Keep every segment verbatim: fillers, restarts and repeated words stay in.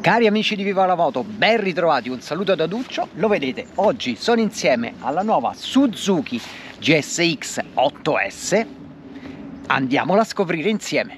Cari amici di Viva la Moto, ben ritrovati, un saluto da Duccio. Lo vedete, oggi sono insieme alla nuova Suzuki G S X otto S. Andiamola a scoprire insieme.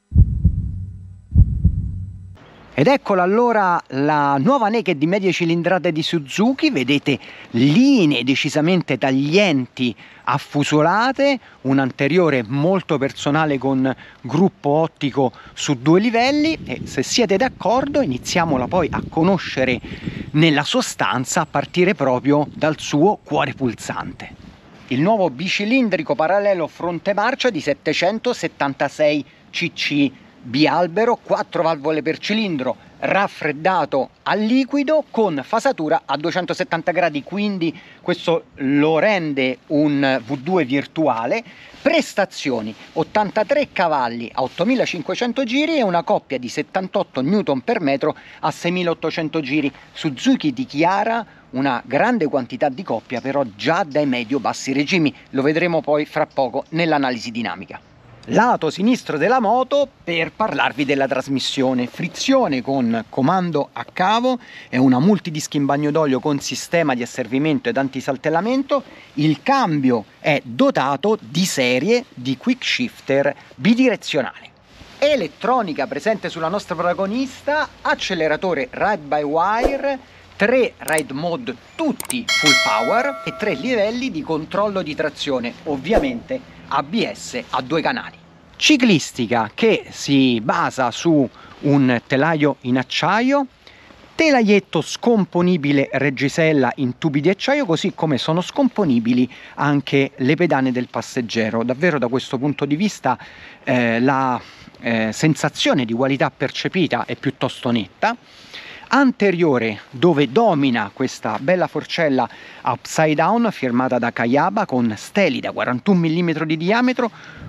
Ed eccola allora la nuova naked di medie cilindrate di Suzuki. Vedete linee decisamente taglienti, affusolate, un anteriore molto personale con gruppo ottico su due livelli, e se siete d'accordo iniziamola poi a conoscere nella sostanza, a partire proprio dal suo cuore pulsante. Il nuovo bicilindrico parallelo fronte marcia di settecentosettantasei cc, bialbero, quattro valvole per cilindro, raffreddato a liquido con fasatura a duecentosettanta gradi, quindi questo lo rende un V due virtuale. Prestazioni: ottantatré cavalli a ottomilacinquecento giri e una coppia di settantotto newton per metro a seimilaottocento giri. Suzuki dichiara una grande quantità di coppia però già dai medio-bassi regimi, lo vedremo poi fra poco nell'analisi dinamica. Lato sinistro della moto, per parlarvi della trasmissione: frizione con comando a cavo, è una multidisc in bagno d'olio con sistema di asservimento ed antisaltellamento. Il cambio è dotato di serie di quick shifter bidirezionale. Elettronica presente sulla nostra protagonista, acceleratore ride by wire, tre ride mode tutti full power e tre livelli di controllo di trazione, ovviamente A B S a due canali. Ciclistica che si basa su un telaio in acciaio, telaietto scomponibile reggisella in tubi di acciaio, così come sono scomponibili anche le pedane del passeggero. Davvero da questo punto di vista eh, la eh, sensazione di qualità percepita è piuttosto netta. Anteriore, dove domina questa bella forcella upside down firmata da Kayaba con steli da quarantuno millimetri di diametro,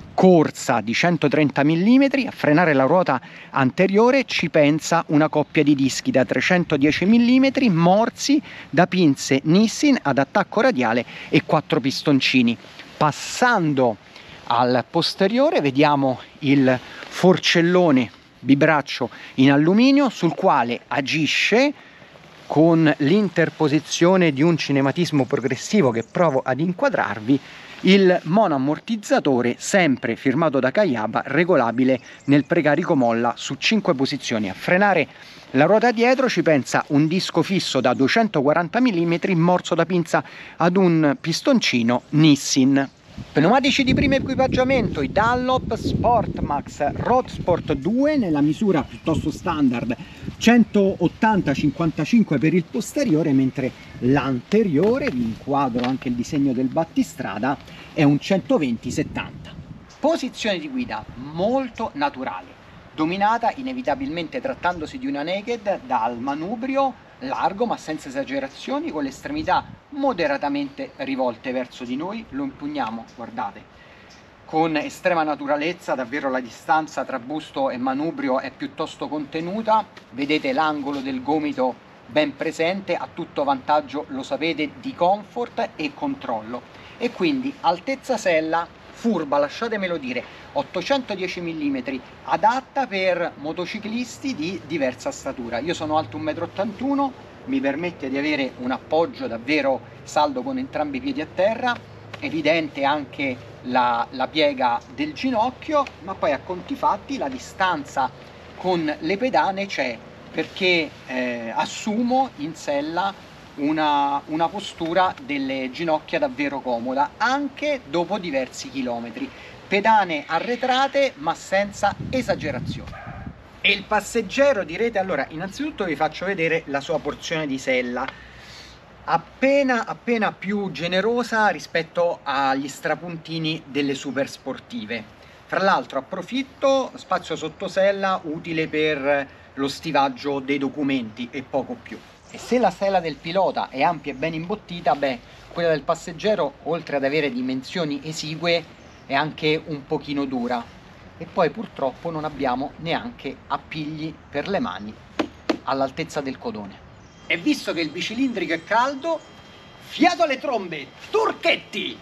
corsa di centotrenta millimetri. A frenare la ruota anteriore ci pensa una coppia di dischi da trecentodieci millimetri morsi da pinze Nissin ad attacco radiale e quattro pistoncini. Passando al posteriore vediamo il forcellone bibraccio in alluminio sul quale agisce con l'interposizione di un cinematismo progressivo che provo ad inquadrarvi il monoammortizzatore, sempre firmato da Kayaba, regolabile nel precarico molla su cinque posizioni. A frenare la ruota dietro ci pensa un disco fisso da duecentoquaranta millimetri morso da pinza ad un pistoncino Nissin. Pneumatici di primo equipaggiamento, i Dunlop Sportmax Road Sport due nella misura piuttosto standard, centottanta cinquantacinque per il posteriore, mentre l'anteriore, vi inquadro anche il disegno del battistrada, è un centoventi settanta. Posizione di guida molto naturale, dominata inevitabilmente, trattandosi di una naked, dal manubrio largo ma senza esagerazioni, con le estremità moderatamente rivolte verso di noi. Lo impugniamo, guardate, con estrema naturalezza, davvero la distanza tra busto e manubrio è piuttosto contenuta. Vedete l'angolo del gomito ben presente, a tutto vantaggio, lo sapete, di comfort e controllo. E quindi altezza sella furba, lasciatemelo dire, ottocentodieci millimetri, adatta per motociclisti di diversa statura. Io sono alto un metro e ottantuno, mi permette di avere un appoggio davvero saldo con entrambi i piedi a terra, evidente anche la, la piega del ginocchio, ma poi a conti fatti la distanza con le pedane c'è, perché eh, assumo in sella Una, una postura delle ginocchia davvero comoda anche dopo diversi chilometri. Pedane arretrate ma senza esagerazione. E il passeggero, direte? Allora, innanzitutto vi faccio vedere la sua porzione di sella, appena appena più generosa rispetto agli strapuntini delle super sportive. Fra l'altro approfitto, spazio sottosella utile per lo stivaggio dei documenti e poco più. E se la sella del pilota è ampia e ben imbottita, beh, quella del passeggero, oltre ad avere dimensioni esigue, è anche un pochino dura. E poi purtroppo non abbiamo neanche appigli per le mani all'altezza del codone. E visto che il bicilindrico è caldo, fiato alle trombe, turchetti!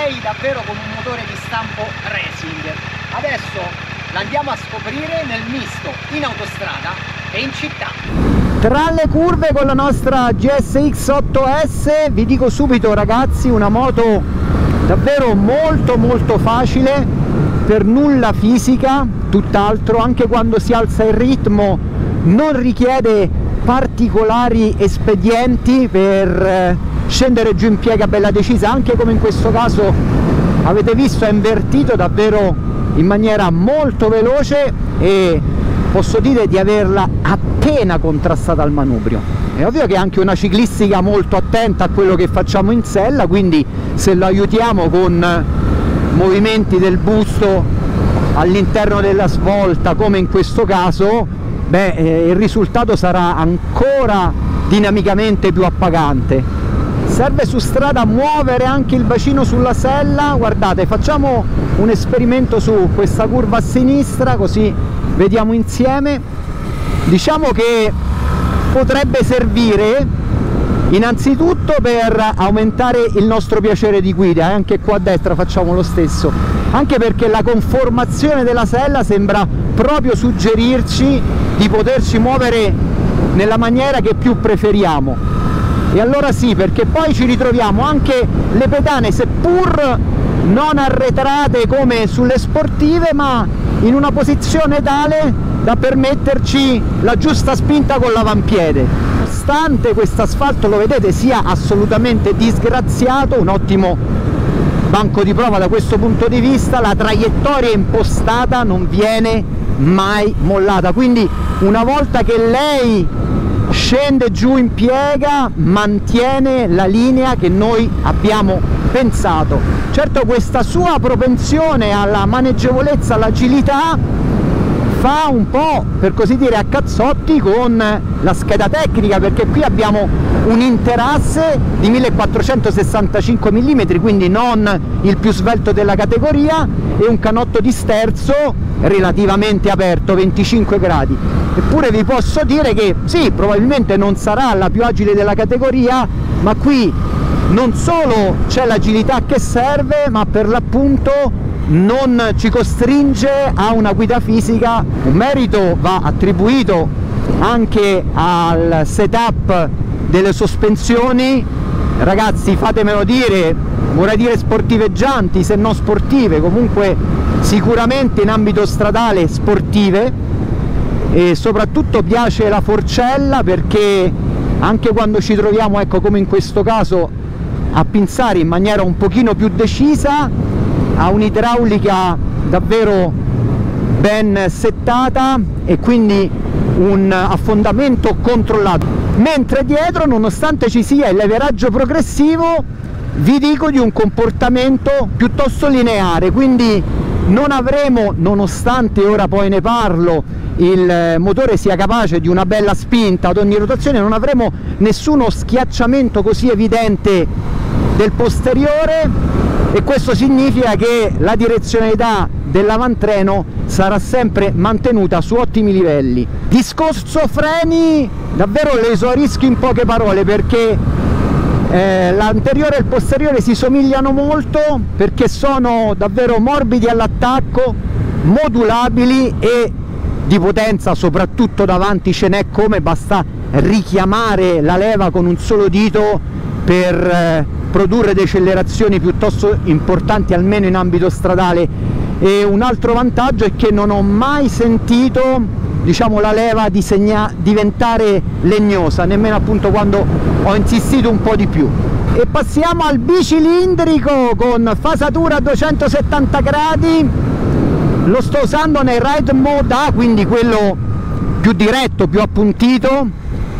direi davvero con un motore di stampo racing. Adesso l'andiamo a scoprire nel misto in autostrada e in città. Tra le curve con la nostra G S X otto S, vi dico subito ragazzi, una moto davvero molto molto facile, per nulla fisica, tutt'altro. Anche quando si alza il ritmo non richiede particolari espedienti per scendere giù in piega bella decisa, anche come in questo caso avete visto è invertito davvero in maniera molto veloce e posso dire di averla appena contrastata al manubrio. È ovvio che è anche una ciclistica molto attenta a quello che facciamo in sella, quindi se lo aiutiamo con movimenti del busto all'interno della svolta come in questo caso, beh, eh, il risultato sarà ancora dinamicamente più appagante. Serve su strada muovere anche il bacino sulla sella. Guardate, facciamo un esperimento su questa curva a sinistra così vediamo insieme. Diciamo che potrebbe servire innanzitutto per aumentare il nostro piacere di guida, e anche qua a destra facciamo lo stesso, anche perché la conformazione della sella sembra proprio suggerirci di poterci muovere nella maniera che più preferiamo. E allora sì, perché poi ci ritroviamo anche le pedane, seppur non arretrate come sulle sportive, ma in una posizione tale da permetterci la giusta spinta con l'avampiede. Nonostante questo asfalto, lo vedete, sia assolutamente disgraziato, un ottimo banco di prova da questo punto di vista, la traiettoria impostata non viene mai mollata, quindi una volta che lei scende giù in piega mantiene la linea che noi abbiamo pensato. Certo, questa sua propensione alla maneggevolezza, all'agilità fa un po', per così dire, a cazzotti con la scheda tecnica, perché qui abbiamo un interasse di millequattrocentosessantacinque millimetri, quindi non il più svelto della categoria, e un canotto di sterzo relativamente aperto, venticinque gradi. Eppure vi posso dire che sì, probabilmente non sarà la più agile della categoria, ma qui non solo c'è l'agilità che serve, ma per l'appunto non ci costringe a una guida fisica. Un merito va attribuito anche al setup delle sospensioni. Ragazzi, fatemelo dire, vorrei dire sportiveggianti, se non sportive, comunque sicuramente in ambito stradale sportive. E soprattutto piace la forcella, perché anche quando ci troviamo, ecco, come in questo caso, a pinzare in maniera un pochino più decisa, ha un'idraulica davvero ben settata e quindi un affondamento controllato, mentre dietro, nonostante ci sia il leveraggio progressivo, vi dico di un comportamento piuttosto lineare, quindi non avremo, nonostante ora poi ne parlo, il motore sia capace di una bella spinta ad ogni rotazione, non avremo nessuno schiacciamento così evidente del posteriore, e questo significa che la direzionalità dell'avantreno sarà sempre mantenuta su ottimi livelli. Discorso freni, davvero le esaurisco in poche parole, perché eh, l'anteriore e il posteriore si somigliano molto, perché sono davvero morbidi all'attacco, modulabili, e di potenza soprattutto davanti ce n'è come, basta richiamare la leva con un solo dito per eh, produrre decelerazioni piuttosto importanti, almeno in ambito stradale. E un altro vantaggio è che non ho mai sentito, diciamo, la leva disegna, diventare legnosa, nemmeno appunto quando ho insistito un po' di più. E passiamo al bicilindrico con fasatura a duecentosettanta gradi. Lo sto usando nel Ride Mode A, quindi quello più diretto, più appuntito.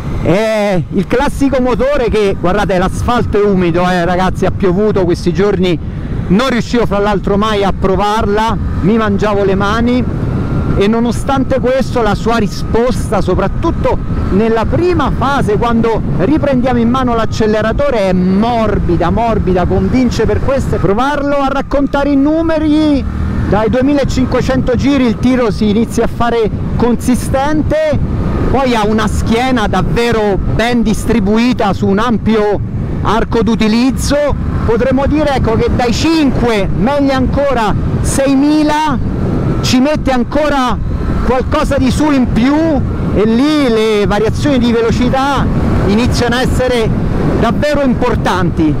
È il classico motore che, guardate, l'asfalto è umido, eh, ragazzi, ha piovuto questi giorni, non riuscivo fra l'altro mai a provarla, mi mangiavo le mani, e nonostante questo la sua risposta, soprattutto nella prima fase, quando riprendiamo in mano l'acceleratore, è morbida, morbida, convince per questo. Provarlo a raccontare i numeri: dai duemilacinquecento giri il tiro si inizia a fare consistente, poi ha una schiena davvero ben distribuita su un ampio arco d'utilizzo, potremmo dire ecco che dai cinque, meglio ancora seimila, ci mette ancora qualcosa di su in più e lì le variazioni di velocità iniziano a essere davvero importanti.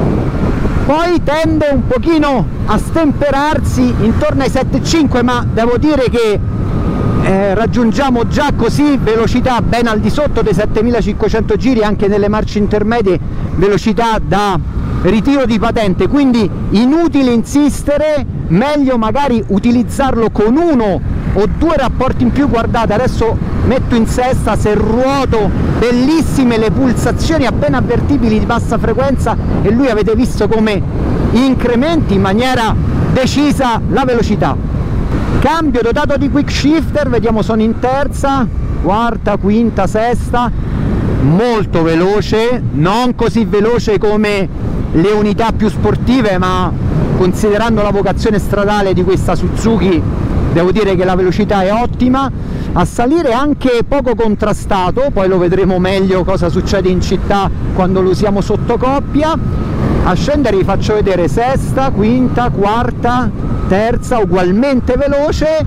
Poi tende un pochino a stemperarsi intorno ai sette virgola cinque, ma devo dire che eh, raggiungiamo già così velocità ben al di sotto dei settemilacinquecento giri anche nelle marce intermedie, velocità da ritiro di patente, quindi inutile insistere, meglio magari utilizzarlo con uno o due rapporti in più. Guardate, adesso metto in sesta, se ruoto, bellissime le pulsazioni appena avvertibili di bassa frequenza, e lui avete visto come incrementi in maniera decisa la velocità. Cambio dotato di quick shifter, vediamo, sono in terza, quarta, quinta, sesta, molto veloce, non così veloce come le unità più sportive, ma considerando la vocazione stradale di questa Suzuki devo dire che la velocità è ottima. A salire anche poco contrastato, poi lo vedremo meglio cosa succede in città quando lo usiamo sotto coppia. A scendere vi faccio vedere sesta, quinta, quarta, terza, ugualmente veloce,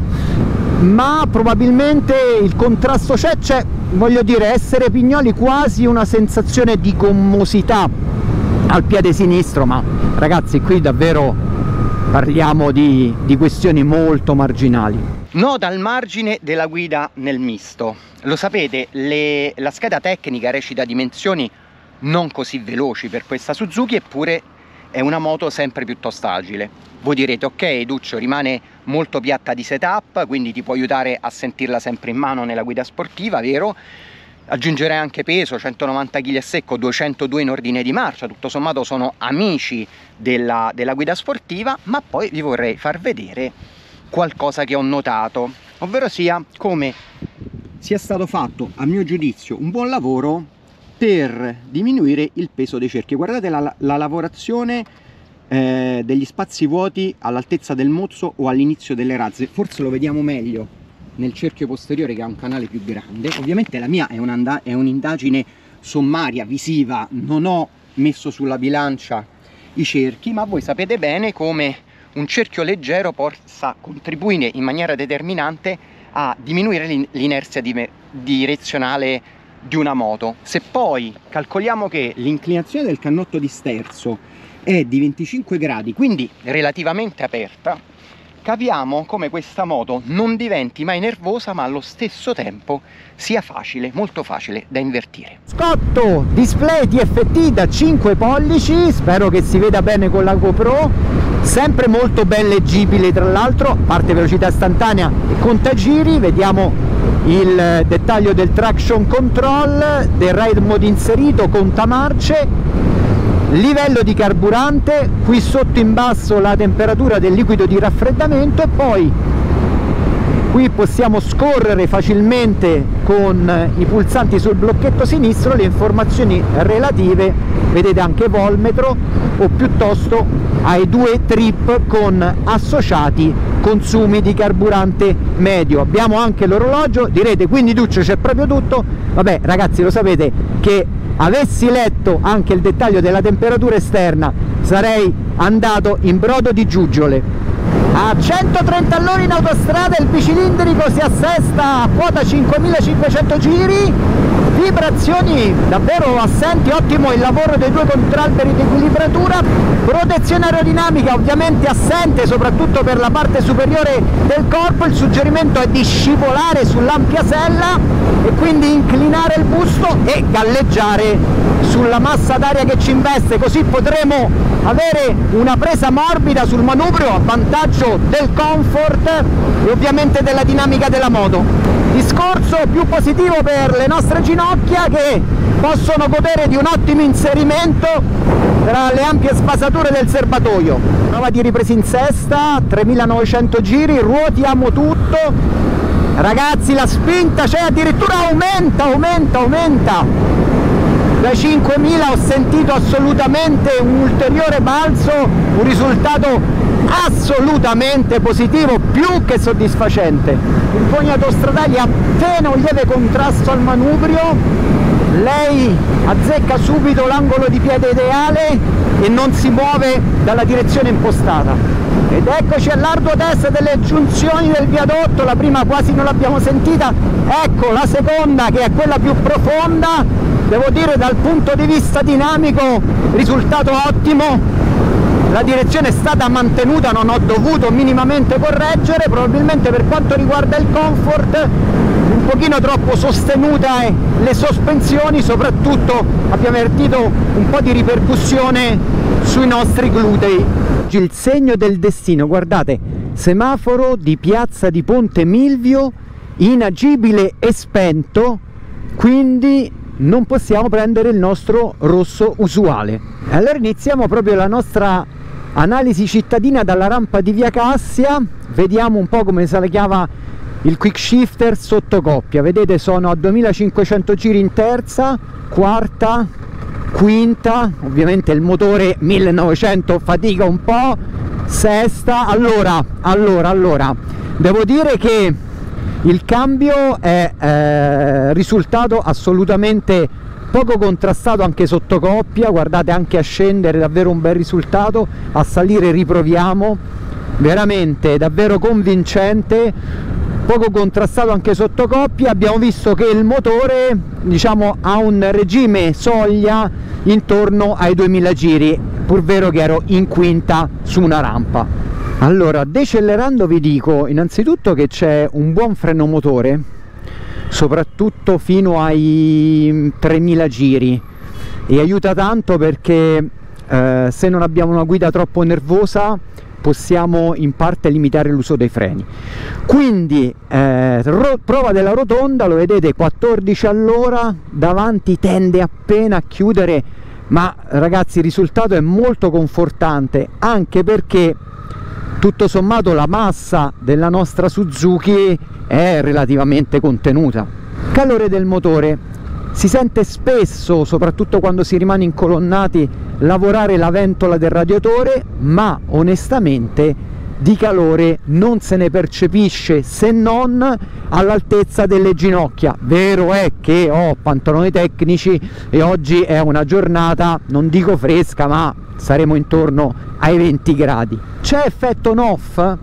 ma probabilmente il contrasto c'è, c'è, voglio dire, essere Pignoli quasi una sensazione di gommosità al piede sinistro, ma ragazzi qui davvero parliamo di, di questioni molto marginali. Nota al margine della guida nel misto. Lo sapete, le, la scheda tecnica recita dimensioni non così veloci per questa Suzuki, eppure è una moto sempre piuttosto agile. Voi direte, ok Duccio, rimane molto piatta di setup, quindi ti può aiutare a sentirla sempre in mano nella guida sportiva, vero? Aggiungerei anche peso, centonovanta chili a secco, duecentodue in ordine di marcia, tutto sommato sono amici della, della guida sportiva, ma poi vi vorrei far vedere qualcosa che ho notato, ovvero sia come sia stato fatto, a mio giudizio, un buon lavoro per diminuire il peso dei cerchi. Guardate la, la lavorazione eh, degli spazi vuoti all'altezza del mozzo o all'inizio delle razze, forse lo vediamo meglio nel cerchio posteriore che ha un canale più grande. Ovviamente la mia è un'indagine sommaria, visiva, non ho messo sulla bilancia i cerchi, ma voi sapete bene come un cerchio leggero possa contribuire in maniera determinante a diminuire l'inerzia direzionale di una moto. Se poi calcoliamo che l'inclinazione del cannotto di sterzo è di venticinque gradi, quindi relativamente aperta, capiamo come questa moto non diventi mai nervosa, ma allo stesso tempo sia facile, molto facile da invertire. Scotto display T F T da cinque pollici, spero che si veda bene con la GoPro, sempre molto ben leggibile tra l'altro, a parte velocità istantanea e contagiri. Vediamo il dettaglio del traction control, del ride mode inserito, contamarce, livello di carburante, qui sotto in basso la temperatura del liquido di raffreddamento, e poi qui possiamo scorrere facilmente con i pulsanti sul blocchetto sinistro le informazioni relative, vedete anche volmetro, o piuttosto ai due trip con associati consumi di carburante medio. Abbiamo anche l'orologio, direte quindi Duccio c'è proprio tutto. Vabbè ragazzi, lo sapete che avessi letto anche il dettaglio della temperatura esterna sarei andato in brodo di giuggiole. A centotrenta all'ora in autostrada il bicilindrico si assesta a quota cinquemilacinquecento giri, vibrazioni davvero assenti, ottimo il lavoro dei due contralberi di equilibratura, protezione aerodinamica ovviamente assente soprattutto per la parte superiore del corpo, il suggerimento è di scivolare sull'ampia sella e quindi inclinare il busto e galleggiare sulla massa d'aria che ci investe, così potremo avere una presa morbida sul manubrio a vantaggio del comfort e ovviamente della dinamica della moto. Discorso più positivo per le nostre ginocchia, che possono godere di un ottimo inserimento tra le ampie sfasature del serbatoio. Prova di ripresa in sesta, tremilanovecento giri, ruotiamo tutto. Ragazzi, la spinta c'è, addirittura aumenta, aumenta, aumenta. Da cinquemila ho sentito assolutamente un ulteriore balzo, un risultato assolutamente positivo, più che soddisfacente. Il pugno autostradale ha appena un lieve contrasto al manubrio, lei azzecca subito l'angolo di piede ideale e non si muove dalla direzione impostata. Ed eccoci all'arduo test delle giunzioni del viadotto, la prima quasi non l'abbiamo sentita, ecco la seconda che è quella più profonda. Devo dire dal punto di vista dinamico risultato ottimo, la direzione è stata mantenuta, non ho dovuto minimamente correggere. Probabilmente per quanto riguarda il comfort un pochino troppo sostenuta e le sospensioni, soprattutto abbiamo avvertito un po' di ripercussione sui nostri glutei. Il segno del destino, guardate, semaforo di piazza di Ponte Milvio inagibile e spento, quindi non possiamo prendere il nostro rosso usuale. Allora iniziamo proprio la nostra analisi cittadina dalla rampa di via Cassia, vediamo un po' come se la chiama il quick shifter sotto coppia. Vedete, sono a duemilacinquecento giri in terza, quarta, quinta, ovviamente il motore millenovecento fatica un po', sesta. Allora, allora, allora, devo dire che il cambio è eh, risultato assolutamente poco contrastato anche sotto coppia, guardate, anche a scendere davvero un bel risultato, a salire riproviamo, veramente davvero convincente, poco contrastato anche sotto coppia. Abbiamo visto che il motore, diciamo, ha un regime soglia intorno ai duemila giri, pur vero che ero in quinta su una rampa. Allora, decelerando vi dico innanzitutto che c'è un buon freno motore, soprattutto fino ai tremila giri, e aiuta tanto perché eh, se non abbiamo una guida troppo nervosa possiamo in parte limitare l'uso dei freni. Quindi eh, prova della rotonda, lo vedete, quattordici all'ora, davanti tende appena a chiudere, ma ragazzi il risultato è molto confortante, anche perché tutto sommato la massa della nostra Suzuki è relativamente contenuta. Calore del motore, si sente spesso, soprattutto quando si rimane incolonnati, lavorare la ventola del radiatore, ma onestamente di calore non se ne percepisce se non all'altezza delle ginocchia. Vero è che ho pantaloni tecnici e oggi è una giornata, non dico fresca, ma saremo intorno ai venti gradi. C'è effetto on-off?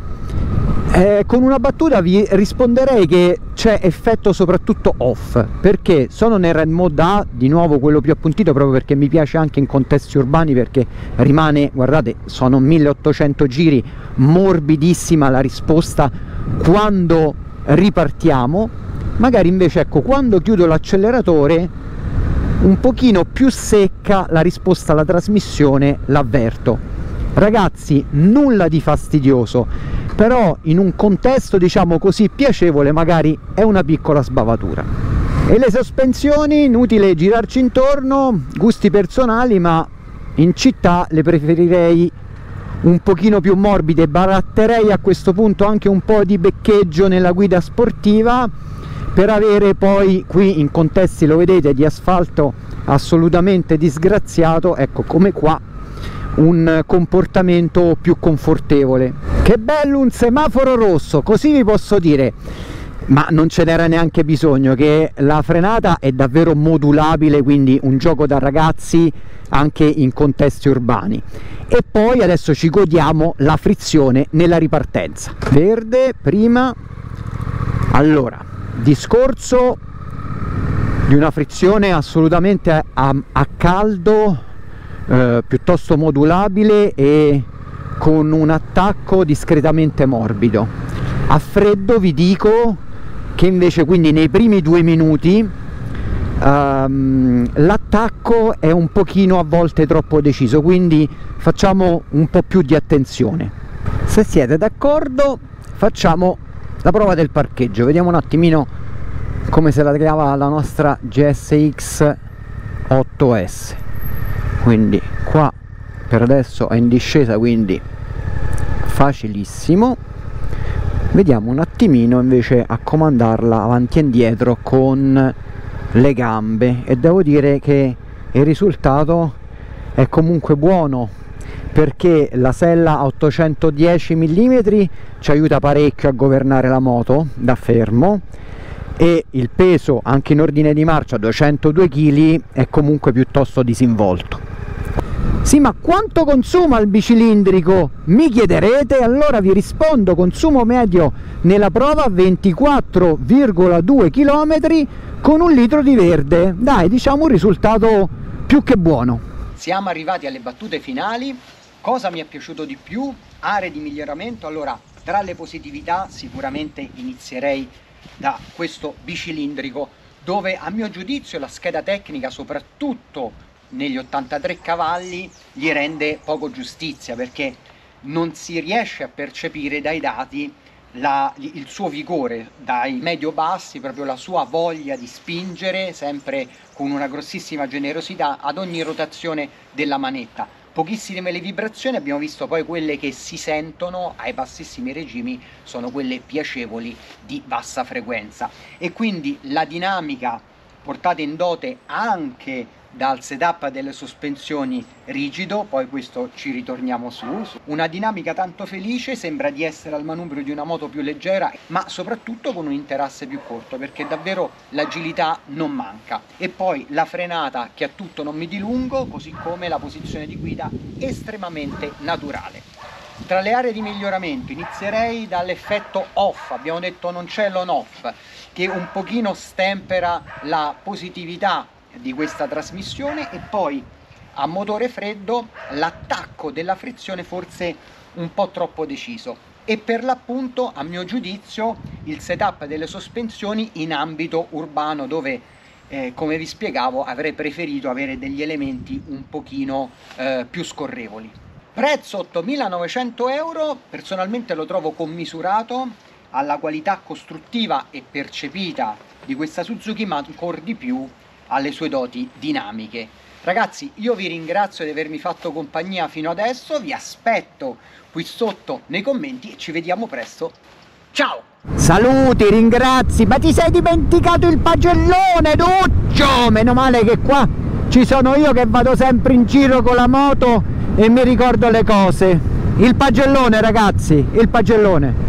Eh, con una battuta vi risponderei che c'è effetto soprattutto off, perché sono nel red mode A, di nuovo quello più appuntito, proprio perché mi piace anche in contesti urbani, perché rimane, guardate, sono milleottocento giri, morbidissima la risposta quando ripartiamo. Magari invece, ecco, quando chiudo l'acceleratore un pochino più secca la risposta alla trasmissione, l'avverto. Ragazzi, nulla di fastidioso, però in un contesto diciamo così piacevole magari è una piccola sbavatura. E le sospensioni, inutile girarci intorno, gusti personali, ma in città le preferirei un pochino più morbide, baratterei a questo punto anche un po' di beccheggio nella guida sportiva, per avere poi qui in contesti, lo vedete, di asfalto assolutamente disgraziato, ecco, come qua, un comportamento più confortevole. Che bello un semaforo rosso, così vi posso dire, ma non ce n'era neanche bisogno, che la frenata è davvero modulabile, quindi un gioco da ragazzi anche in contesti urbani. E poi adesso ci godiamo la frizione nella ripartenza. Verde prima. Allora, discorso di una frizione assolutamente a, a caldo, eh, piuttosto modulabile e con un attacco discretamente morbido. A freddo vi dico che invece, quindi nei primi due minuti, um, l'attacco è un pochino a volte troppo deciso, quindi facciamo un po' più di attenzione. Se siete d'accordo facciamo la prova del parcheggio, vediamo un attimino come se la cava la nostra G S X otto S. Quindi qua per adesso è in discesa, quindi facilissimo. Vediamo un attimino invece a comandarla avanti e indietro con le gambe, e devo dire che il risultato è comunque buono, perché la sella a ottocentodieci millimetri ci aiuta parecchio a governare la moto da fermo, e il peso anche in ordine di marcia duecentodue chili è comunque piuttosto disinvolto. Sì, ma quanto consuma il bicilindrico? Mi chiederete, allora vi rispondo: consumo medio nella prova ventiquattro virgola due chilometri con un litro di verde. Dai, diciamo un risultato più che buono. Siamo arrivati alle battute finali. Cosa mi è piaciuto di più? Aree di miglioramento. Allora, tra le positività sicuramente inizierei da questo bicilindrico, dove a mio giudizio la scheda tecnica, soprattutto negli ottantatré cavalli, gli rende poco giustizia, perché non si riesce a percepire dai dati la, il suo vigore, dai medio-bassi, proprio la sua voglia di spingere sempre con una grossissima generosità ad ogni rotazione della manetta. Pochissime le vibrazioni, abbiamo visto poi quelle che si sentono ai bassissimi regimi sono quelle piacevoli di bassa frequenza, e quindi la dinamica portata in dote anche dal setup delle sospensioni rigido, poi questo ci ritorniamo su, una dinamica tanto felice, sembra di essere al manubrio di una moto più leggera, ma soprattutto con un interasse più corto, perché davvero l'agilità non manca. E poi la frenata che a tutto non mi dilungo, così come la posizione di guida estremamente naturale. Tra le aree di miglioramento inizierei dall'effetto off. Abbiamo detto non c'è l'on off, che un pochino stempera la positività di questa trasmissione, e poi a motore freddo l'attacco della frizione forse un po' troppo deciso, e per l'appunto a mio giudizio il setup delle sospensioni in ambito urbano, dove eh, come vi spiegavo avrei preferito avere degli elementi un pochino eh, più scorrevoli. Prezzo ottomilanovecento euro, personalmente lo trovo commisurato alla qualità costruttiva e percepita di questa Suzuki, ma ancora di più alle sue doti dinamiche. Ragazzi, io vi ringrazio di avermi fatto compagnia fino adesso, vi aspetto qui sotto nei commenti e ci vediamo presto. Ciao! Saluti, ringrazi, ma ti sei dimenticato il pagellone, Duccio! Meno male che qua ci sono io che vado sempre in giro con la moto e mi ricordo le cose. Il pagellone, ragazzi, il pagellone.